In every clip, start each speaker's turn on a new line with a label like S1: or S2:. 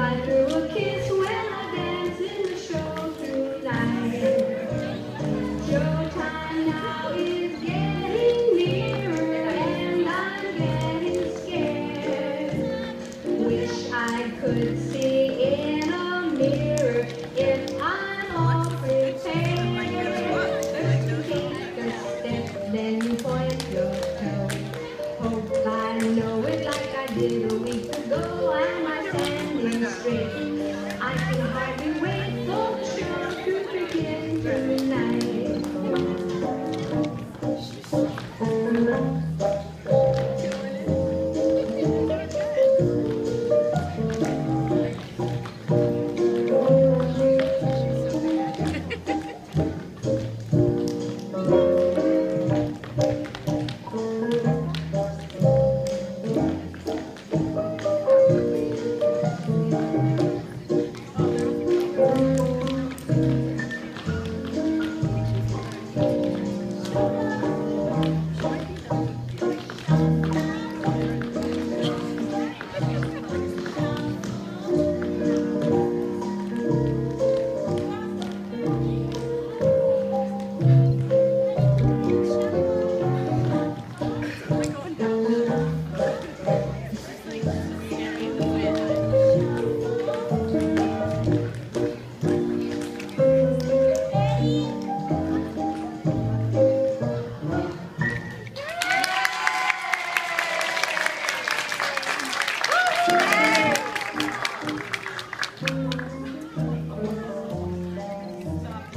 S1: I threw a kiss when I danced in the show tonight. Showtime now is getting nearer and I'm getting scared. Wish I could see in a mirror if I'm all prepared. Take a step, then point your toe. Hope I know it like I did a week ago. Am I standing straight? I can hardly wait for the show to begin tonight.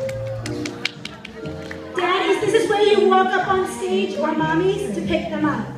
S2: Daddies, this is where you walk up on stage, or mommies, to pick them up.